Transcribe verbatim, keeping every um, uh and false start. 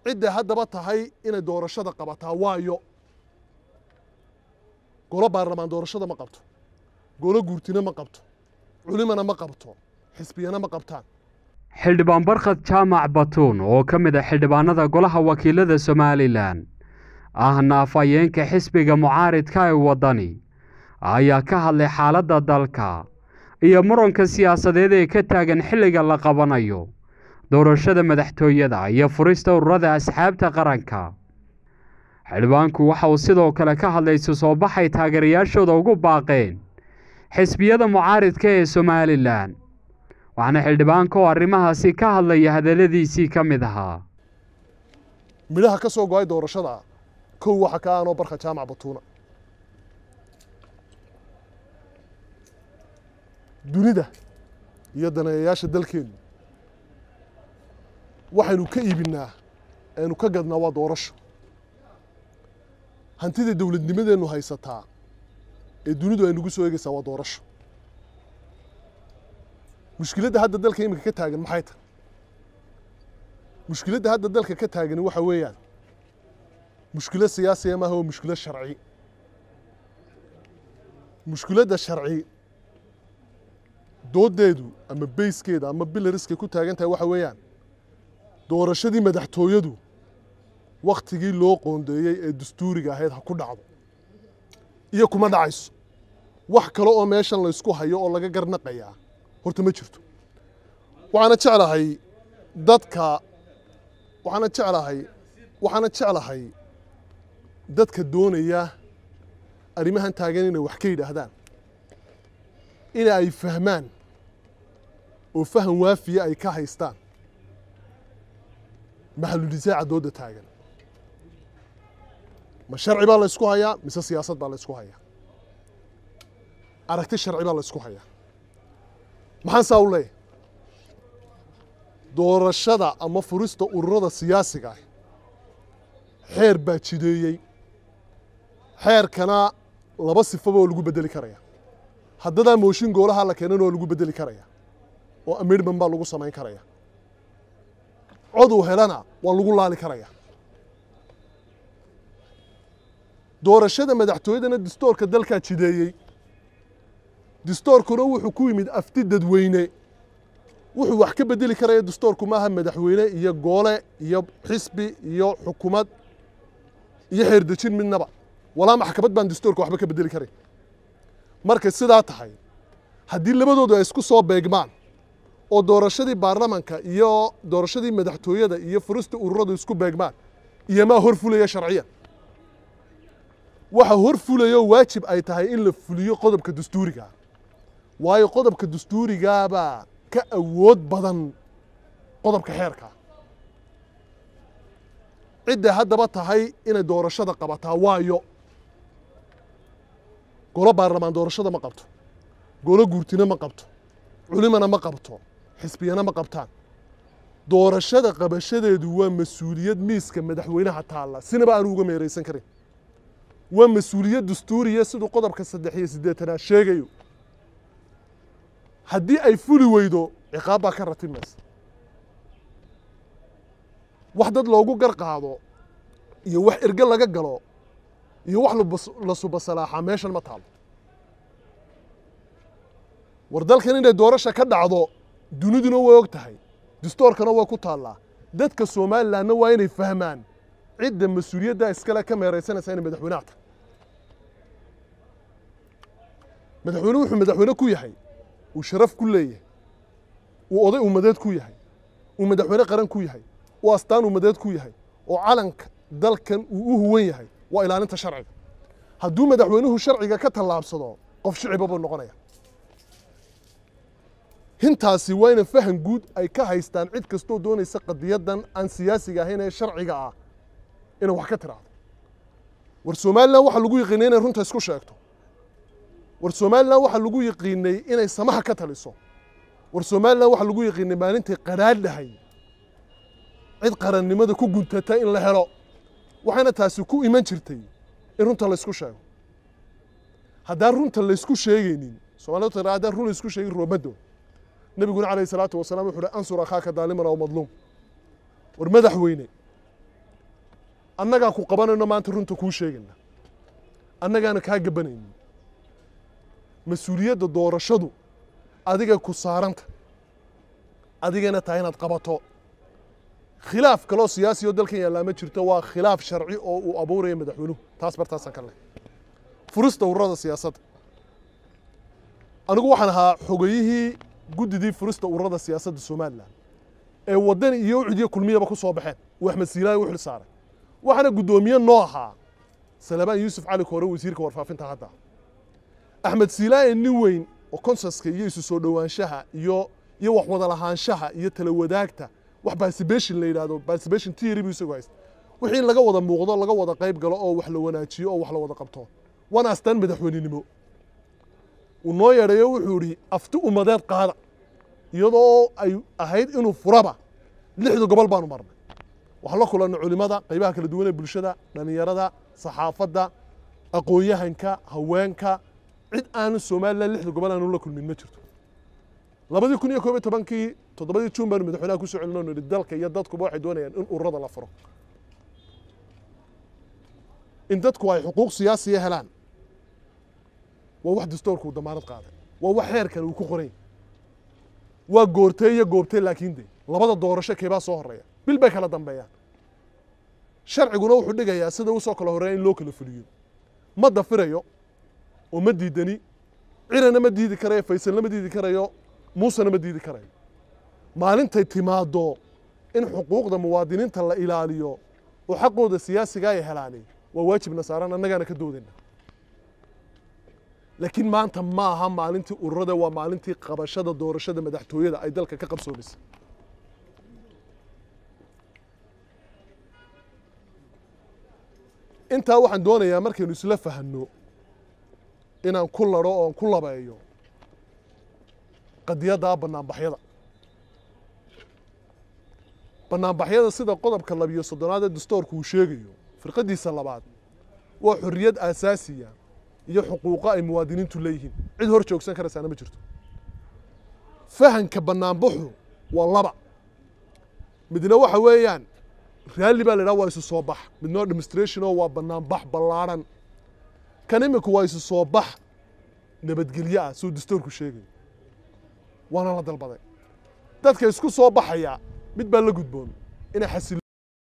cidda haddaba tahay inay doorashada qabataa waayo golo baarlamaan doorashada ma qabto golo guurtina ma qabto culimana ma qabto xisbiyana ma qabtaan xildhibaan barkhad jaamac batuun oo ka mid ah xildhibaanada golaha wakiilada Somaliland ahna afayeenka xisbiga mucaaridka ee wadani ayaa ka hadlay xaaladda dalka iyo muranka siyaasadeed ee ka taagan xilliga la qabanayo doorashada madaxtooyada iyo furista ururada asxaabta qaranka. xildhibaanku waxa uu sidoo kale ka hadlay soo baxay taageerayaashooda ugu baaqeen xisbiyada mucaaridka ee Somaliland waxaana xildhibaanku arrimahaasi ka hadlaya hadaladiisii ka mid ahaa midhaha ka soo go'ay doorashada kow waxa ka aanoo barkhad jaamac batuuna dunida iyo daneeyayaasha dalkeenu waxaynu ka iibinaa aynu ka gadnaa waa doorasho hantida dawladnimadeennu haysataa ee dunidu ay nagu soo eegaysaa waa doorasho mushkiladda hadda dalka iminka ka taagan maxay tahay mushkiladda hadda dalka ka taagan waxa weeyaan mushkilad siyaasiya maaha waa mushkilad sharci mushkiladda sharci doodeedu ama bayskeeda ama bilariska ku taagan tahay waxa weeyaan doorashadii madaxtooyadu waqtigii loo qoondeeyey ee dastuuriga ahayd ha ku dhacdo iyo kuma dhacayso wax kale oo meeshan la isku hayo oo laga garnaqayaa horta ma jirto waxaana jeclahay dadka waxaana jeclahay waxaana jeclahay dadka doonaya arrimahan taagan inay wax ka yidhaahdaan in ay fahmaan oo faham waafiya ay ka haystaan maxaludisaaca dooda taagan ma sharci baa la isku hayaa mise siyaasad baa la isku hayaa aragti sharci baa la isku hayaa maxaan saa u leeyahay doorashada ama furista ururada siyaasiga ah xeer baa jideeyey xeerkana laba sifaba oo lagu bedeli karaya haddadaa mooshin goolaha la keenan oo lagu bedeli karaya oo amendment baa lagu samayn karaya cod uu helana waa lagu laali karaya doorashada madaxtooyadana dastuurka dalkaa jideeyey dastuurkuna wuxuu ku yimid afti dadweyne wuxuu wax ka bedeli karaya dastuurku maaha madaxweyne iyo goole iyo xisbi iyo xukuumad iyo xeerdejin midnaba walaa maxkamad baan dastuurka waxba ka bedeli karay markay sidaa tahay haddii labadoodu ay isku soo beegmaan oo doorashadii baarlamanka iyo doorashadii madaxtooyada iyo furista ururadu isku beegmaan iyomaa hor fulaya sharciya waxa hor fulayo waajib ay tahay in la fuliyo qodobka dastuuriga waayo qodobka dastuurigaabaa ka awood badan qodobka xeerka cidda haddaba tahay inay doorashada qabataa waayo golo baarlamaan doorashada ma qabto golo guurtina ma qabto culimana ma qabto xisbiyana ma qabtaan doorashada qabashadeedu waa mas-uuliyad miiska madaxweynaha taalla sinaba aanu uga meeraysan karin waa mas-uuliyad dastuuriya siduu qodobka saddex iyo siddeetanaad sheegayo haddii ay fuli weydo ciqaab baa ka ratimaysa wax dad loogu gar qaado iyo wax erge laga galo iyo wax la subasalaaxaa meeshan ma taalo war dalkan inay doorasha ka dhacdo duniduna way og tahay dastuurkana way ku taallaa dadka Somalilandna waa inay fahmaan cidda mas-uuliyadda iskale ka meeraysanaysa inay madaxweynaha tahay madaxweynuhu wuxuu madaxweyne ku yahay uu sharaf ku leeyahay uu oday ummadeed ku yahay uu madaxweyne qaran ku yahay uu astaan ummadeed ku yahay oo calanka dalkan uu u huwan yahay waa ilaalinta sharciga hadduu madaxweynuhu sharciga ka tallaabsado qof shicibba buu noqonaya hintaasi waa in faham guud ay ka haystaan cid kastoo doonaysa qadiyadan aan siyaasiga ahayn ee sharciga ah in wax ka tiraado war Somaliland waxa lagu yiqiinay inay runta isku sheegto war Somaliland waxa lagu yiqiinay inay samaha ka taliso war Somaliland waxa lagu yiqiinay maalintii qaraar dhahay cid qarannimada ku guntata in la helo waxaana taasi ku iman jirtay in runta la isku sheego haddaan runta la isku sheegaynin Soomaalidu tiraahdaa run la isku sheegay roobado nabiguna calayhi salaatu wasalaam wuxuu ansur akhaaka daaliman aw madluum war madaxweyne annagaa ku qabanayno maanta runta kuu sheegayna annagaana kaa gabanaynin mas-uuliyadda doorashadu adiga ku saaranta adigana tahay inaad qabato khilaaf kaloo siyaasi oo dalkan yaallaa ma jirto waa khilaaf sharci oo uu abuuraya madaxweynuhu taas bartaasaan ka leh furista ururada siyaasadda anigu waxaan ahaa xogayihii guddidii furista ururada siyaasadda somalilan ee waddani iyo ucudiyo kulmiyaba ku soo baxeen uu axmed siilaayi u xil saaray waxaana guddoomiye noo ahaa salabaan yuusuf cali koore wasiirka warfaafinta hadda axmed siilaayi nin weyn oo konsaska iyo isu soo dhowaanshaha iyo iyo wax wada lahaanshaha iyo tala wadaagta wax participation la yidhaahdo participation theory buu isagu haysta wixii laga wada muuqdo laga wada qayb galo oo wax la wanaajiyo oo wax la wada qabto waana astaan madaxweynenimo uu noo yeedhayo wuxuu yidhi afti ummadeed qaada iyadoo ay ahayd inuu furaba lixda gobol baanu marnay waxaan la kulannay culimada qaybaha kala duwan ee bulshada dhallinyarada saxaafadda aqoon-yahanka haweenka cid aanu somalilan lixda gobol aanu la kulmin ma jirto labadii kun iyo koob iyo tobankii toddobadii juun baanu madaxweynaha ku soo celinoo nidhi dalka iyo dadkuba waxay doonayaan in ururada la furo in dadku ay xuquuq siyaasiya helaan waa wax dastuurku damaanad qaaday waa wax heerkan uu ku qoray waa goortay iyo goobtay laakiin de labada doorasho keebaa soo horeeya bil bay kala dambeeyaan sharciguna wuxuu dhigayaa sida uu soo kala horeeya in loo kala fuliyo ma dafirayo oo ma diidani cirana ma diidi karayo faysalna ma diidi karayo muusena ma diidi karayo maalintay timaado in xuquuqda muwaadiniinta la ilaaliyo oo xaqooda siyaasiga ay helaani waa waajibna saaran annagaana ka doodayna laakiin maanta ma aha maalintii ururada waa maalintii qabashada doorashada madaxtooyada ay dalka ka qabsoomaysa intaa waxaan doonayaa markaynu isla fahanno inaan ku laro oon ku labeeyo qadiyadda banaanbaxyada banaanbaxyada sida qodobka labiyo soddonaad ee dastuurku uu sheegayo firqadiisa labaad waa xorriyad aasaasiya iyo xuquuqa ay muwaadiniintu leeyihiin cid hor joogsan karaysaana ma jirto fahanka banaanbaxu waa laba midna waxa weeyaan raalli baa la yidhaha waa isu soo bax midna demonstration oo waa banaanbax ballaaran kan imika waa isu soo bax nabadgelyo ah suu dastuurku sheegayo waana la dalbaday dadka isku soo baxaya mid baa la gudboon inay xasil